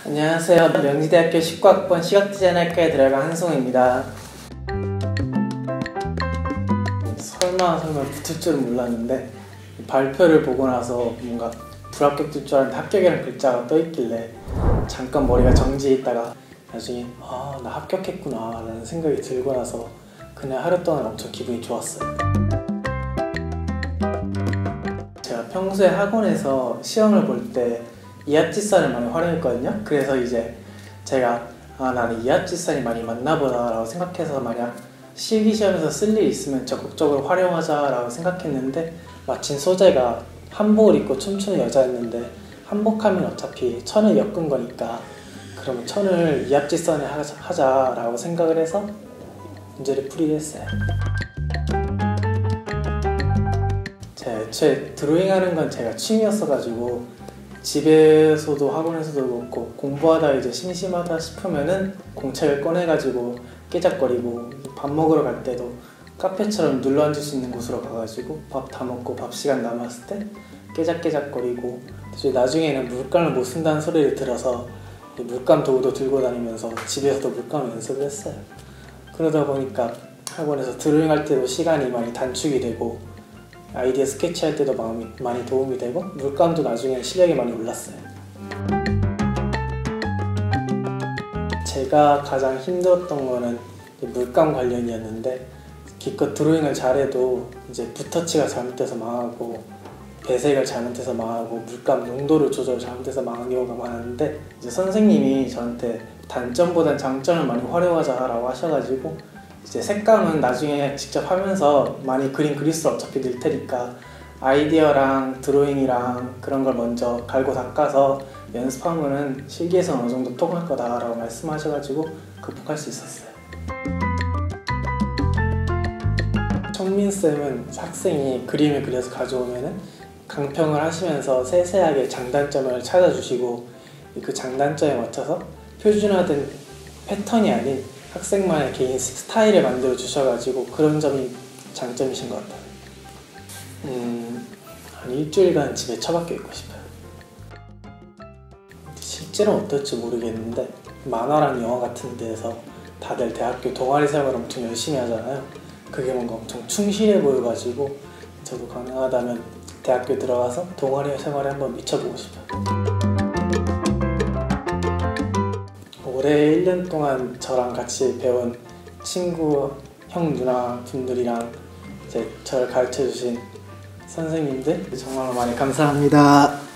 안녕하세요. 명지대학교 19학번 시각디자인학과에 들어간 한송입니다. 설마 붙을 줄은 몰랐는데 발표를 보고 나서 뭔가 불합격될 줄 알았는데 합격이라는 글자가 떠있길래 잠깐 머리가 정지해 있다가 나중에 나 합격했구나 라는 생각이 들고 나서 그날 하루 동안 엄청 기분이 좋았어요. 제가 평소에 학원에서 시험을 볼 때 이합지사를 많이 활용했거든요. 그래서 이제 제가 나는 이합지사를 많이 맞나보다 라고 생각해서 만약 실기시험에서 쓸 일이 있으면 적극적으로 활용하자 라고 생각했는데 마침 소재가 한복을 입고 춤추는 여자였는데 한복하면 어차피 천을 엮은 거니까 그러면 천을 이합지선에 하자 라고 생각을 해서 문제를 풀이를 했어요. 제가 애초에 드로잉하는 건 제가 취미였어가지고 집에서도 학원에서도 그렇고 공부하다 이제 심심하다 싶으면은 공책을 꺼내가지고 깨작거리고 밥 먹으러 갈 때도 카페처럼 눌러앉을 수 있는 곳으로 가가지고 밥 다 먹고 밥 시간 남았을 때 깨작깨작거리고 나중에는 물감을 못 쓴다는 소리를 들어서 물감 도구도 들고 다니면서 집에서도 물감 연습을 했어요. 그러다 보니까 학원에서 드로잉 할 때도 시간이 많이 단축이 되고 아이디어 스케치할 때도 많이 도움이 되고 물감도 나중에 실력이 많이 올랐어요. 제가 가장 힘들었던 거는 물감 관련이었는데 기껏 드로잉을 잘해도 이제 붓터치가 잘못돼서 망하고 배색을 잘못해서 망하고 물감 농도를 조절 잘못해서 망한 경우가 많았는데 이제 선생님이 저한테 단점보단 장점을 많이 활용하자라고 하셔가지고 이제 색감은 나중에 직접 하면서 많이 그림 그릴 수 어차피 늘 테니까 아이디어랑 드로잉이랑 그런 걸 먼저 갈고 닦아서 연습하면은 실기에서는 어느 정도 통할 거다 라고 말씀하셔가지고 극복할 수 있었어요. 청민쌤은 학생이 그림을 그려서 가져오면은 강평을 하시면서 세세하게 장단점을 찾아주시고 그 장단점에 맞춰서 표준화된 패턴이 아닌 학생만의 개인 스타일을 만들어 주셔가지고 그런 점이 장점이신 것 같아요. 한 일주일간 집에 처박혀 있고 싶어요. 실제로는 어떨지 모르겠는데 만화랑 영화 같은 데에서 다들 대학교 동아리 생활을 엄청 열심히 하잖아요. 그게 뭔가 엄청 충실해 보여가지고 저도 가능하다면 대학교 들어가서 동아리 생활에 한번 미쳐보고 싶어요. 올해 1년 동안 저랑 같이 배운 친구, 형, 누나 분들이랑 이제 저를 가르쳐주신 선생님들 정말 많이 감사합니다.